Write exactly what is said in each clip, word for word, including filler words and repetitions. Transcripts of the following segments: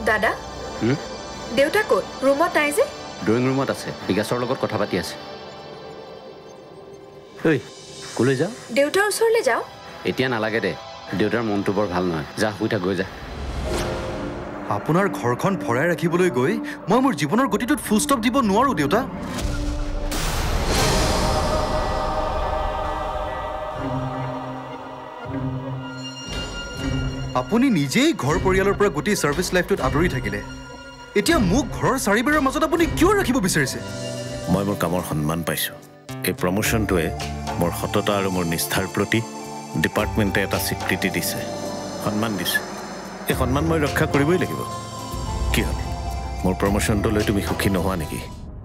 দাদা দেউতা ক'ত ৰুমত নাই যে ড্ৰয়িং ৰুমত আছে বিকাশৰ লগত কথা পাতি আছে ঐ কলৈ যাও দেউতাৰ ওচৰলৈ যাও এতিয়া নালাগে দে দেউতাৰ মনটো বৰ ভাল নহয় যা শুই থাক গৈ যা আপোনাৰ ঘৰখন ভৰাই ৰাখিবলৈ গৈ মই মোৰ জীৱনৰ গতিটোত ফুল ষ্টপ দিব নোৱাৰো দেউতা আপুনি নিজেই ঘৰ পৰিয়ালৰ পৰা গোটেই সাৰ্ভিস লাইফটোত আদৰি থাকিলে এতিয়া মোক ঘৰৰ চাৰিবেৰৰ মাজত আপুনি কিয় ৰাখিব বিচাৰিছে মই মোৰ কামৰ সন্মান পাইছো এই প্ৰমোশনটোৱে মোৰ সততা আৰু মোৰ নিষ্ঠাৰ প্ৰতি ডিপাৰ্টমেণ্টে এটা স্বীকৃতি দিছে সন্মান দিছে এই সন্মান মই ৰক্ষা কৰিবই লাগিব কি হ'ল মোৰ প্ৰমোশনটো লৈ তুমি সুখী নোহোৱা নেকি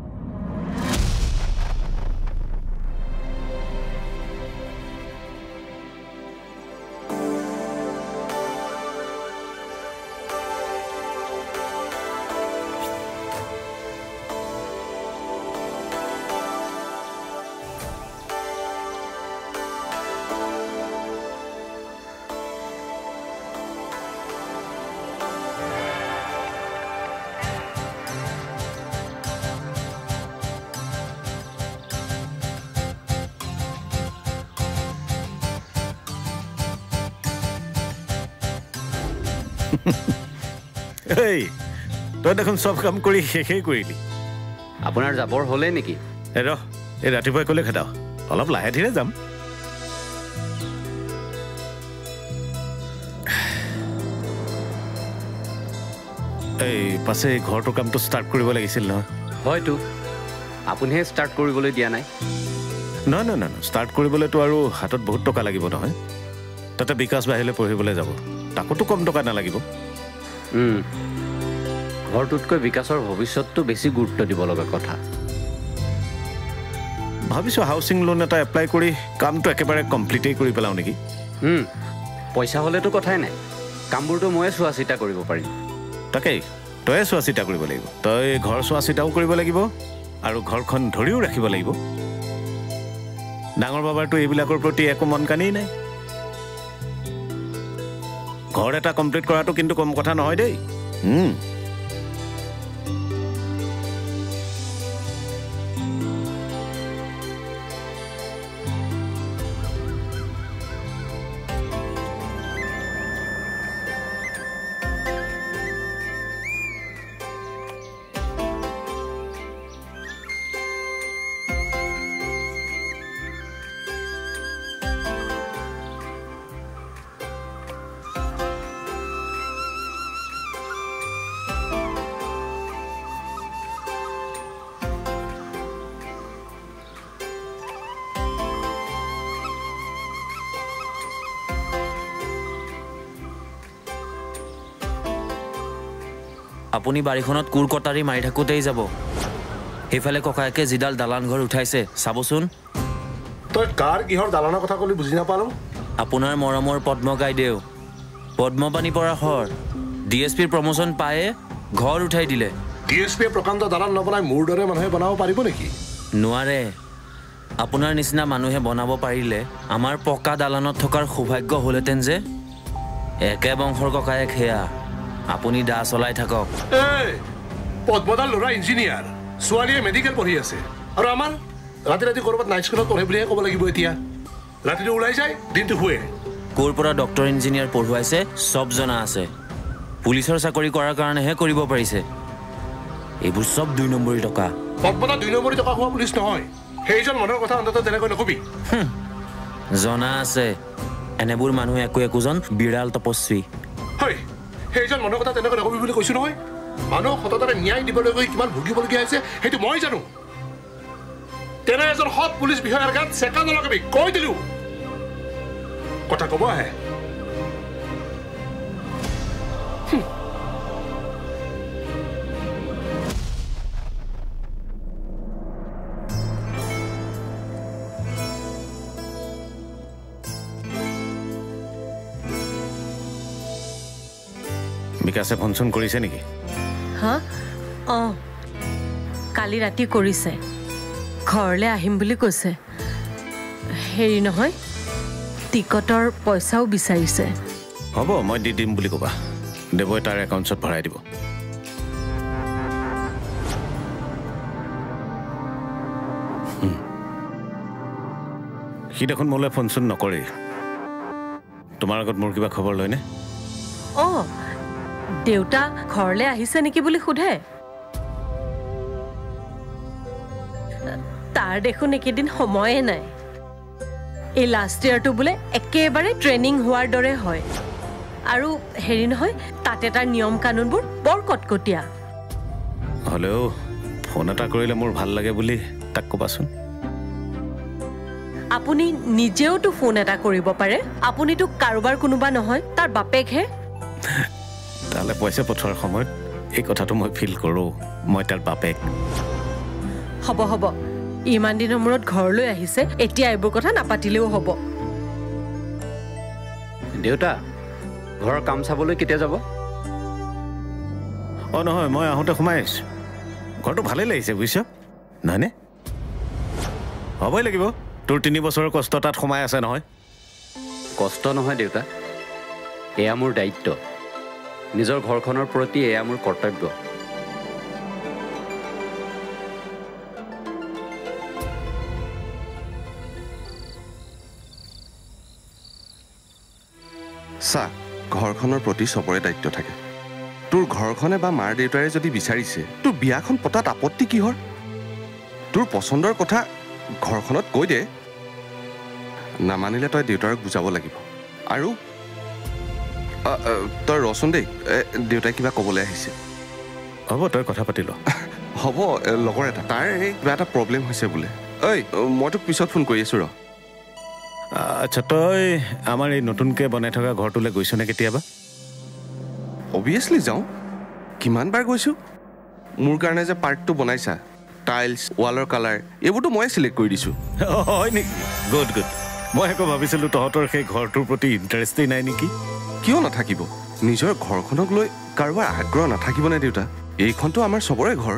এই তই দেখোন সব কাম কৰি শেষেই কৰিলি আপোনাৰ যাবৰ হ'লে নেকি এ ৰ এই ৰাতিপুৱাই ক'লে খেদাও অলপ লাহে ধীৰে যাম এই পাছে ঘৰটোৰ কামটো ষ্টাৰ্ট কৰিব লাগিছিল নহয় হয়তো আপুনিহে ষ্টাৰ্ট কৰিবলৈ দিয়া নাই নহয় নহয় নহয় ষ্টাৰ্ট কৰিবলৈতো আৰু হাতত বহুত টকা লাগিব নহয় তাতে বিকাশ বাহিৰলৈ পঢ়িবলৈ যাব তাকোতো কম টকা নালাগিব ঘৰটোতকৈ বিকাশৰ ভৱিষ্যতটো বেছি গুৰুত্ব দিব লগা কথা ভাবিছোঁ হাউচিং লোন এটা এপ্লাই কৰি কামটো একেবাৰে কমপ্লিটেই কৰি পেলাওঁ নেকি পইচা হ'লেতো কথাই নাই কামবোৰতো ময়ে চোৱা চিতা কৰিব পাৰিম তাকেই তয়ে চোৱা চিতা কৰিব লাগিব তই ঘৰ চোৱা চিতাও কৰিব লাগিব আৰু ঘৰখন ধৰিও ৰাখিব লাগিব ডাঙৰ বাবাৰতো এইবিলাকৰ প্ৰতি একো মন কানেই নাই ঘৰ এটা কমপ্লিট কৰাটো কিন্তু কম কথা নহয় দেই আপুনি বাৰীখনত কুৰ কটাৰী মাৰি থাকোঁতেই যাব সেইফালে ককায়েকে যিডাল দালান ঘৰ উঠাইছে চাবচোন তই কাৰ কিহৰ দালানৰ কথা ক'লি বুজি নাপালোঁ আপোনাৰ মৰমৰ পদ্ম গাইদেউ পদ্মপানী পৰা হৰ ডি এছ পিৰ প্ৰমোচন পায়ে ঘৰ উঠাই দিলে ডি এছ পিয়ে প্ৰকাণ্ড দালান নবনাই মোৰ দৰে মানুহে বনাব পাৰিব নেকি নোৱাৰে আপোনাৰ নিচিনা মানুহে বনাব পাৰিলে আমাৰ পকা দালানত থকাৰ সৌভাগ্য হ'লহেঁতেন যে একে বংশৰ ককায়েক সেয়া আপুনি দা চলাই থাকক এই পদ্মদাৰ ল'ৰা ইঞ্জিনিয়াৰ ছোৱালীয়ে মেডিকেল পঢ়ি আছে আৰু আমাৰ ৰাতি ৰাতি ক'ৰবাত নাইট স্কুলত পঢ়ে বুলিহে ক'ব লাগিব এতিয়া ৰাতিটো ওলাই যায় দিনটো শুৱে ক'ৰ পৰা ডক্টৰ ইঞ্জিনিয়াৰ পঢ়ুৱাইছে চব জনা আছে পুলিচৰ চাকৰি কৰাৰ কাৰণেহে কৰিব পাৰিছে এইবোৰ চব দুই নম্বৰী টকা পদ্মদা দুই নম্বৰী টকা খোৱা পুলিচ নহয় সেইজন মানুহৰ কথা অন্তত তেনেকৈ নকবি জনা আছে এনেবোৰ মানুহ একো একোজন বিৰাল তপস্বী হয় সেইজন মানুহৰ কথা তেনেকৈ নকবি বুলি কৈছোঁ নহয় মানুহক সততাৰে ন্যায় দিবলৈ গৈ কিমান ভুগিবলগীয়া হৈছে সেইটো মই জানো তেনে এজন সৎ পুলিচ বিষয়াৰ গাত চেকা নলগাবি কৈ দিলোঁ কথা ক'ব আহে বিকাশে ফোন চোন কৰিছে নেকি হা অঁ কালি ৰাতি কৰিছে ঘৰলৈ আহিম বুলি কৈছে হেৰি নহয় টিকটৰ পইচাও বিচাৰিছে হ'ব মই দি দিম বুলি ক'বা দেৱই তাৰ একাউণ্টছত ভৰাই দিব সি দেখোন মোলৈ ফোন চোন নকৰেই তোমাৰ আগত মোৰ কিবা খবৰ লয়নে অঁ দেউতা ঘৰলৈ আহিছে নেকি বুলি সোধে তাৰ দেখোন একেদিন সময়ে নাই এই লাষ্ট ইয়াৰটো বোলে একেবাৰে ট্ৰেইনিং হোৱাৰ দৰে হয় আৰু হেৰি নহয় তাতে তাৰ নিয়ম কানুনবোৰ বৰ কটকটীয়া হ'লেও ফোন এটা কৰিলে মোৰ ভাল লাগে বুলি তাক ক'বাচোন আপুনি নিজেওতো ফোন এটা কৰিব পাৰে আপুনিতো কাৰোবাৰ কোনোবা নহয় তাৰ বাপেকহে তালে পইচা পঠোৱাৰ সময়ত এই কথাটো মই ফিল কৰোঁ মই তাৰ বাপেক হ'ব হ'ব ইমান দিনৰ মূৰত ঘৰলৈ আহিছে এতিয়া এইবোৰ কথা নাপাতিলেও হ'ব দেউতা ঘৰৰ কাম চাবলৈ কেতিয়া যাব অঁ নহয় মই আহোঁতে সোমাই আহিছোঁ ঘৰটো ভালেই লাগিছে বুজিছ নহয়নে হ'বই লাগিব তোৰ তিনি বছৰৰ কষ্ট তাত সোমাই আছে নহয় কষ্ট নহয় দেউতা এয়া মোৰ দায়িত্ব নিজৰ ঘৰখনৰ প্ৰতি এয়া মোৰ কৰ্তব্য চা ঘৰখনৰ প্ৰতি চবৰে দায়িত্ব থাকে তোৰ ঘৰখনে বা মাৰ দেউতাৰে যদি বিচাৰিছে তোৰ বিয়াখন পতাত আপত্তি কিহৰ তোৰ পচন্দৰ কথা ঘৰখনত কৈ দে নামানিলে তই দেউতাৰক বুজাব লাগিব আৰু তই ৰচোন দেই দেউতাই কিবা ক'বলৈ আহিছে হ'ব তই কথা পাতি ল হ'ব লগৰ এটা তাৰ এই কিবা এটা প্ৰব্লেম হৈছে বোলে ঐ মই তোক পিছত ফোন কৰি আছোঁ ৰ আচ্ছা তই আমাৰ এই নতুনকৈ বনাই থকা ঘৰটোলৈ গৈছনে কেতিয়াবা অভিয়াছলি যাওঁ কিমানবাৰ গৈছোঁ মোৰ কাৰণে যে পাৰ্কটো বনাইছা টাইলছ ৱালৰ কালাৰ এইবোৰতো মই চিলেক্ট কৰি দিছোঁ হয় নেকি গুড গুড মই আকৌ ভাবিছিলোঁ তহঁতৰ সেই ঘৰটোৰ প্ৰতি ইণ্টাৰেষ্টেই নাই নেকি কিয় নাথাকিব নিজৰ ঘৰখনক লৈ কাৰোবাৰ আগ্ৰহ নাথাকিবনে দেউতা এইখনতো আমাৰ চবৰে ঘৰ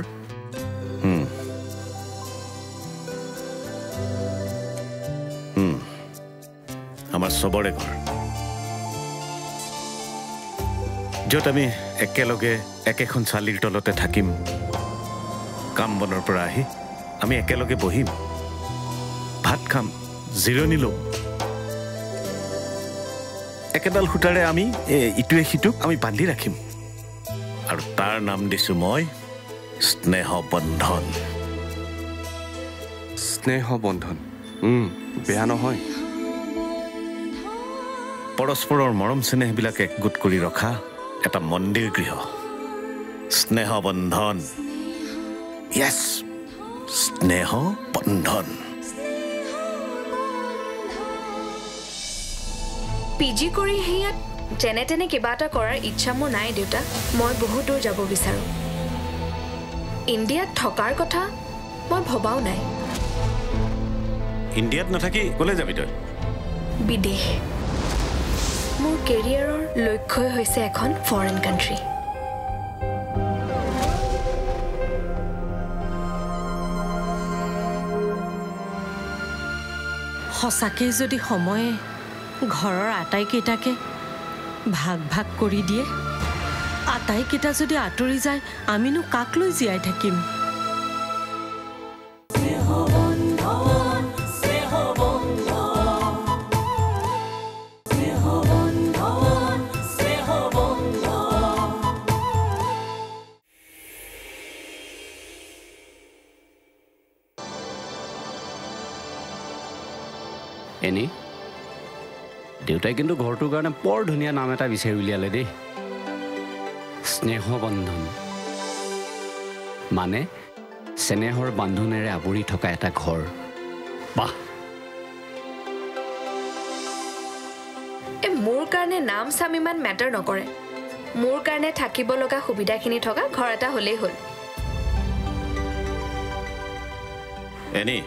আমাৰ চবৰে ঘৰ য'ত আমি একেলগে একেখন চালিৰ তলতে থাকিম কাম বনৰ পৰা আহি আমি একেলগে বহিম ভাত খাম জিৰণি লম একেডাল সূতাৰে আমি ইটোৱে সিটোক আমি বান্ধি ৰাখিম আৰু তাৰ নাম দিছো মই স্নেহ বন্ধন স্নেহ বন্ধন বেয়া নহয় পৰস্পৰৰ মৰম চেনেহবিলাক একগোট কৰি ৰখা এটা মন্দিৰ গৃহ স্নেহ বন্ধন য়েছ স্নেহ বন্ধন পি জি কৰি সেয়াত যেনে তেনে কিবা এটা কৰাৰ ইচ্ছা মোৰ নাই দেউতা মই বহুত দূৰ যাব বিচাৰোঁ ইণ্ডিয়াত থকাৰ কথা মই ভবাও নাই ইণ্ডিয়াত নাথাকি ক'লে যাবি তই বিদেশ মোৰ কেৰিয়াৰৰ লক্ষ্যই হৈছে এখন ফৰেন কাণ্ট্ৰি সঁচাকৈ যদি সময়ে ঘৰৰ আটাইকেইটাকে ভাগ ভাগ কৰি দিয়ে আটাইকেইটা যদি আঁতৰি যায় আমিনো কাক লৈ জীয়াই থাকিম এনেই দেউতাই কিন্তু ঘৰটোৰ কাৰণে বৰ ধুনীয়া নাম এটা বিচাৰি উলিয়ালে দেই স্নেহ বন্ধন মানে চেনেহৰ বান্ধোনেৰে আৱৰি থকা এটা ঘৰ বাহ এই মোৰ কাৰণে নাম চাম ইমান মেটাৰ নকৰে মোৰ কাৰণে থাকিব লগা সুবিধাখিনি থকা ঘৰ এটা হ'লেই হ'ল এনি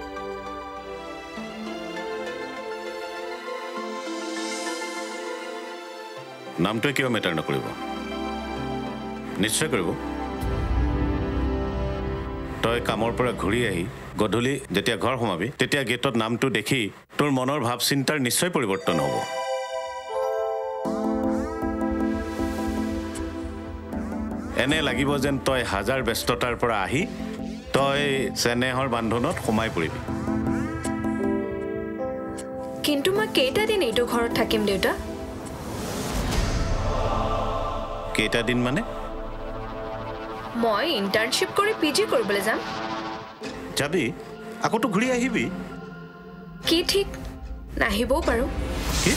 নামটোৱে কিয় মেটাৰ নকৰিব নিশ্চয় কৰিব তই কামৰ পৰা ঘূৰি আহি গধূলি যেতিয়া ঘৰ সোমাবি তেতিয়া গেটত নামটো দেখি তোৰ মনৰ ভাৱ চিন্তাৰ নিশ্চয় পৰিৱৰ্তন হ'ব এনে লাগিব যেন তই হাজাৰ ব্যস্ততাৰ পৰা আহি তই চেনেহৰ বান্ধোনত সোমাই পৰিবি কিন্তু মই কেইটা দিন এইটো ঘৰত থাকিম দেউতা কেইটা দিন মানে মই ইন্টাৰ্নশ্বিপ কৰি পিজি কৰিবলৈ যাম যাবি আকৌতো ঘূৰি আহিবি কি ঠিক নাহিবও পাৰো কি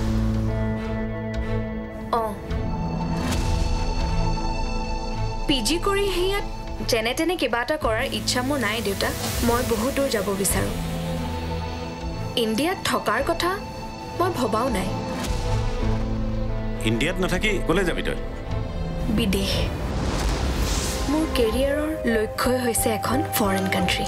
অঁ পিজি কৰি হেয়াত যেনে তেনে কিবা এটা কৰাৰ ইচ্ছা মোৰ নাই দেউতা মই বহুত দূৰ যাব বিচাৰোঁ ইণ্ডিয়াত থকাৰ কথা মই ভবাও নাই ইণ্ডিয়াত নাথাকি ক'লে যাবি তই বিদেশ মোৰ কেৰিয়াৰৰ লক্ষ্যই হৈছে এখন ফৰেন কাণ্ট্ৰি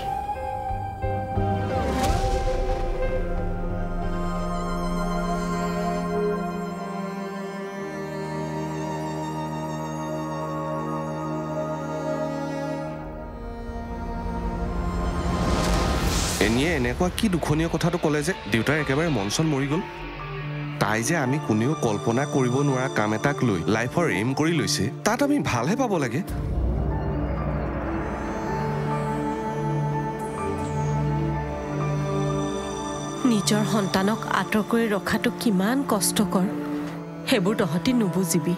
এনিয়ে এনেকুৱা কি দুখনীয় কথাটো ক'লে যে দেউতাৰ একেবাৰে মন চন মৰি গ'ল তাই যে আমি কোনেও কল্পনা কৰিব নোৱাৰা কাম এটাক লৈ লাইফৰ এইম কৰি লৈছে তাত আমি ভালহে পাব লাগে নিজৰ সন্তানক আঁতৰ কৰি ৰখাটো কিমান কষ্টকৰ সেইবোৰ তহঁতি নুবুজিবি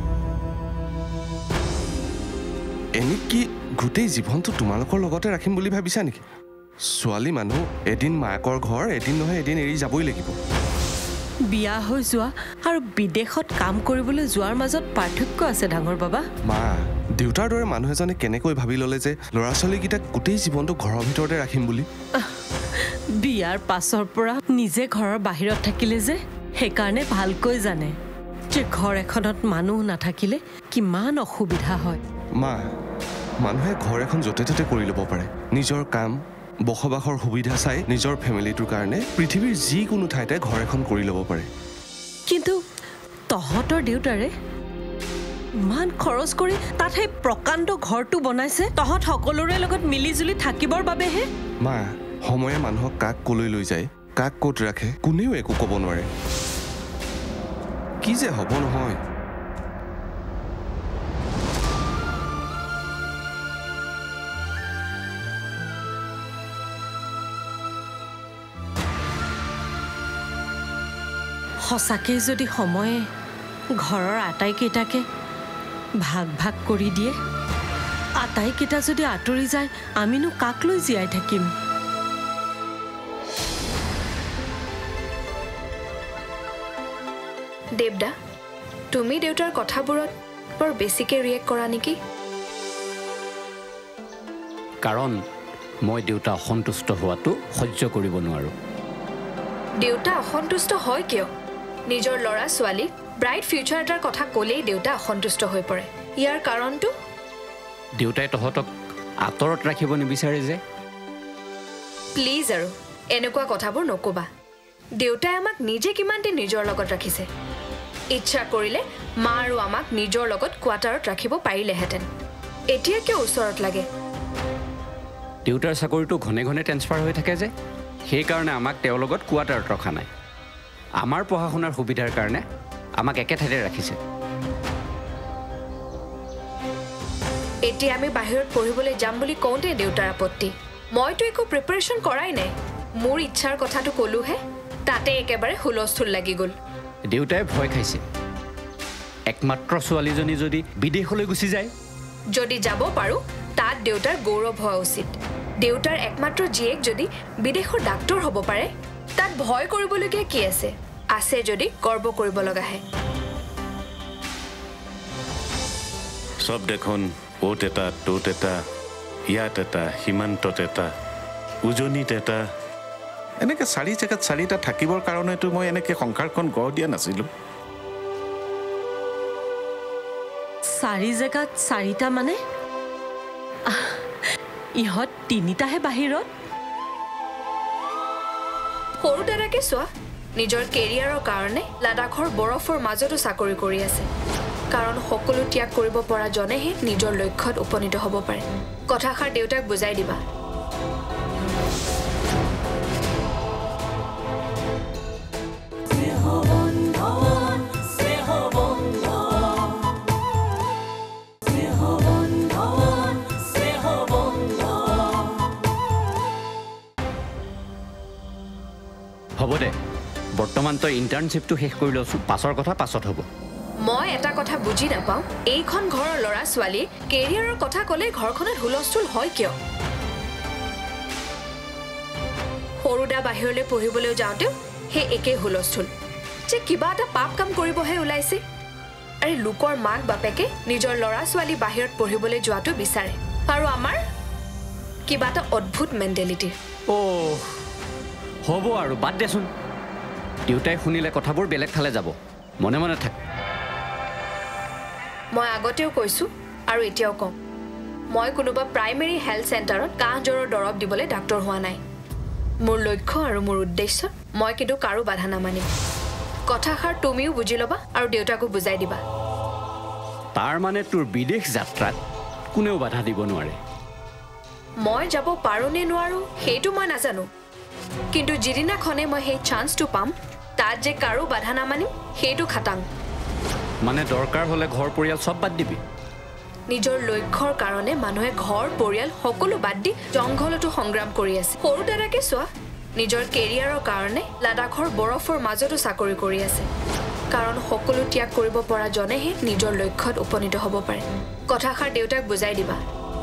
এনে কি গোটেই জীৱনটো তোমালোকৰ লগতে ৰাখিম বুলি ভাবিছা নেকি ছোৱালী মানুহ এদিন মাকৰ ঘৰ এদিন নহয় এদিন এৰি যাবই লাগিব বিয়া হৈ যোৱা আৰু বিদেশত কাম কৰিবলৈ যোৱাৰ মাজত পাৰ্থক্য আছে ডাঙৰ বাবা মা দেউতাৰ দৰে মানুহ এজনে কেনেকৈ ভাবি ল'লে যে ল'ৰা ছোৱালীকেইটাক গোটেই জীৱনটো ঘৰৰ ভিতৰতে ৰাখিম বুলি বিয়াৰ পাছৰ পৰা নিজে ঘৰৰ বাহিৰত থাকিলে যে সেইকাৰণে ভালকৈ জানে যে ঘৰ এখনত মানুহ নাথাকিলে কিমান অসুবিধা হয় মা মানুহে ঘৰ এখন য'তে ত'তে কৰি ল'ব পাৰে নিজৰ কাম বসবাসৰ সুবিধা চাই নিজৰ ফেমিলিটোৰ কাৰণে পৃথিৱীৰ যিকোনো ঠাইতে ঘৰ এখন কৰি ল'ব পাৰে কিন্তু তহঁতৰ দেউতাৰে ইমান খৰচ কৰি তাত সেই প্ৰকাণ্ড ঘৰটো বনাইছে তহঁত সকলোৰে লগত মিলি জুলি থাকিবৰ বাবেহে মা সময়ে মানুহক কাক কলৈ লৈ যায় কাক ক'ত ৰাখে কোনেও একো ক'ব নোৱাৰে কি যে হ'ব নহয় সঁচাকৈ যদি সময়ে ঘৰৰ আটাইকেইটাকে ভাগ ভাগ কৰি দিয়ে আটাইকেইটা যদি আঁতৰি যায় আমিনো কাক লৈ জীয়াই থাকিম দেৱদা তুমি দেউতাৰ কথাবোৰত বৰ বেছিকৈ ৰিয়েক্ট কৰা নেকি কাৰণ মই দেউতা অসন্তুষ্ট হোৱাটো সহ্য কৰিব নোৱাৰোঁ দেউতা অসন্তুষ্ট হয় কিয় নিজৰ ল'ৰা ছোৱালী ব্ৰাইট ফিউচাৰ এটাৰ কথা ক'লেই দেউতা অসন্তুষ্ট হৈ পৰে ইয়াৰ কাৰণটো দেউতাই তহঁতক আঁতৰত ৰাখিব নিবিচাৰে যে প্লিজ আৰু এনেকুৱা কথাবোৰ নক'বা দেউতাই আমাক নিজে কিমান দিন নিজৰ লগত ৰাখিছে ইচ্ছা কৰিলে মা আৰু আমাক নিজৰ লগত কোৱাৰ্টাৰত ৰাখিব পাৰিলেহেঁতেন এতিয়া কিয় ওচৰত লাগে দেউতাৰ চাকৰিটো ঘনে ঘনে ট্ৰেন্সফাৰ হৈ থাকে যে সেইকাৰণে আমাক তেওঁৰ লগত কোৱাৰ্টাৰত ৰখা নাই আমাৰ পঢ়া শুনাৰ সুবিধাৰ কাৰণে আমাক একে ঠাইতে ৰাখিছে এতিয়া আমি বাহিৰত পঢ়িবলৈ যাম বুলি কওঁতে দেউতাৰ আপত্তি মইতো একো প্ৰিপাৰেশ্যন কৰাই নাই মোৰ ইচ্ছাৰ কথাটো ক'লোহে তাতে একেবাৰে হুলস্থুল লাগি গ'ল দেউতাই ভয় খাইছে একমাত্ৰ ছোৱালীজনী যদি বিদেশলৈ গুচি যায় যদি যাব পাৰোঁ তাত দেউতাৰ গৌৰৱ হোৱা উচিত দেউতাৰ একমাত্ৰ জীয়েক যদি বিদেশৰ ডাক্তৰ হ'ব পাৰে তাত ভয় কৰিবলগীয়া কি আছে আছে যদি গৰ্ব কৰিব লগাহে চব দেখোন অ'ত এটা ত'ত এটা ইয়াত এটা সীমান্তত এটা উজনিত এটা এনেকৈ চাৰি জেগাত চাৰিটা থাকিবৰ কাৰণেতো মই এনেকৈ সংসাৰখন গঢ় দিয়া নাছিলোঁ চাৰি জেগাত চাৰিটা মানে ইহঁত তিনিটাহে বাহিৰত সৰু দাদাকে চোৱা নিজৰ কেৰিয়াৰৰ কাৰণে লাডাখৰ বৰফৰ মাজতো চাকৰি কৰি আছে কাৰণ সকলো ত্যাগ কৰিব পৰা জনেহে নিজৰ লক্ষ্যত উপনীত হ'ব পাৰে কথাষাৰ দেউতাক বুজাই দিবা Seho বৰ্তমান তই ইণ্টাৰ্ণশ্বিপটো শেষ কৰি লৈছোঁ, পাছৰ কথা পাছত হ'ব। মই এটা কথা বুজি নাপাওঁ, এইখন ঘৰৰ ল'ৰা ছোৱালী কেৰিয়াৰৰ কথা ক'লে ঘৰখনত হুলস্থুল হয় কিয়? সৰুদা বাহিৰলৈ পঢ়িবলৈ যাওঁতেও সেই একেই হুলস্থুল, যে কিবা এটা পাপ কাম কৰিবহে ওলাইছে। আৰু লোকৰ মাক বাপেকে নিজৰ ল'ৰা ছোৱালী বাহিৰত পঢ়িবলৈ যোৱাটো বিচাৰে, আৰু আমাৰ কিবা এটা অদ্ভুত মেণ্টেলিটি। অ' হ'ব আৰু বাদ দেচোন, দেউতাই শুনিলে কথাবোৰ বেলেগ ফালে যাব, মনে মনে থাক। মই আগতেও কৈছোঁ আৰু এতিয়াও কওঁ, মই কোনোবা প্ৰাইমেৰী হেল্থ চেণ্টাৰত কাহ জ্বৰৰ দৰৱ দিবলৈ ডাক্তৰ হোৱা নাই। মোৰ লক্ষ্য আৰু মোৰ উদ্দেশ্যত মই কিন্তু কাৰো বাধা নামানিম। কথাষাৰ তুমিও বুজি ল'বা আৰু দেউতাকো বুজাই দিবা। তাৰ মানে তোৰ বিদেশ যাত্ৰাত কোনেও বাধা দিব নোৱাৰে? মই যাব পাৰোঁ নে নোৱাৰোঁ সেইটো মই নাজানো, কিন্তু যিদিনাখনে মই সেই চান্সটো পাম তাত যে কাৰো বাধা নামানিম সেইটো খাটাং। মানে দৰকাৰ হ'লে ঘৰ পৰিয়াল চব বাদ দিবি? নিজৰ লক্ষ্যৰ কাৰণে মানুহে ঘৰ পৰিয়াল সকলো বাদ দি জংঘলতো সংগ্ৰাম কৰি আছে। সৰু দাদাকে চোৱা, নিজৰ কেৰিয়াৰৰ কাৰণে লাডাখৰ বৰফৰ মাজতো চাকৰি কৰি আছে, কাৰণ সকলো ত্যাগ কৰিব পৰা জনেহে নিজৰ লক্ষ্যত উপনীত হ'ব পাৰে। কথাষাৰ দেউতাক বুজাই দিবা।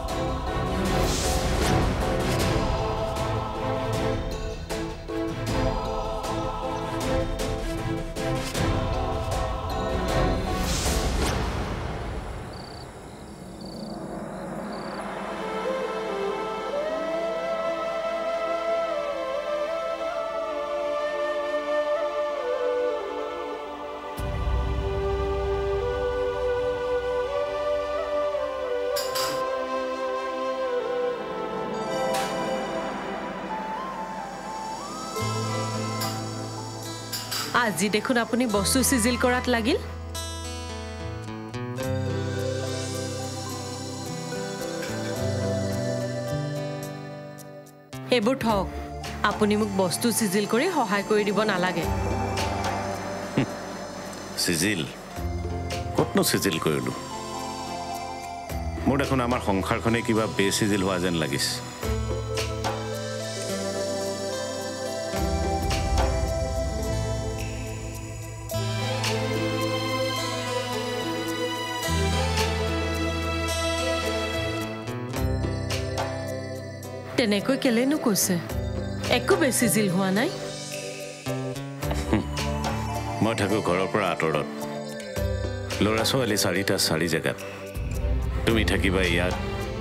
আজি দেখোন আপুনি বস্তু চিজিল কৰাত লাগিল। এইবোৰ ঠক, আপুনি মোক বস্তু চিজিল কৰি সহায় কৰি দিব নালাগে। চিজিল ক'তনো চিজিল কৰিলোঁ? মোৰ দেখোন আমাৰ সংসাৰখনে কিবা বেচিজিল হোৱা যেন লাগিছে। তেনেকৈ কেলেনো কৈছে? একো বেছি জিল হোৱা নাই। মই থাকোঁ ঘৰৰ পৰা আঁতৰত, ল'ৰা ছোৱালী চাৰিটা চাৰি জেগাত, তুমি থাকিবা ইয়াত।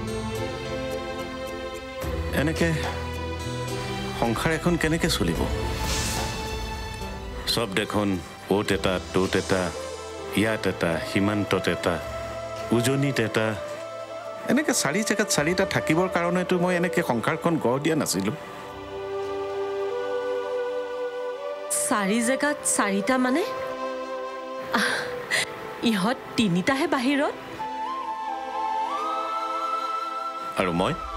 এনেকৈ সংসাৰ এখন কেনেকৈ চলিব? চব দেখোন অ'ত এটা ত'ত এটা, ইয়াত এটা সীমান্তত এটা, উজনিত এটা, এনেকৈ চাৰি জেগাত চাৰিটা থাকিবৰ কাৰণেতো মই এনেকৈ সংসাৰখন গঢ় দিয়া নাছিলোঁ। চাৰি জেগাত চাৰিটা মানে ইহঁত তিনিটাহে বাহিৰত, আৰু মই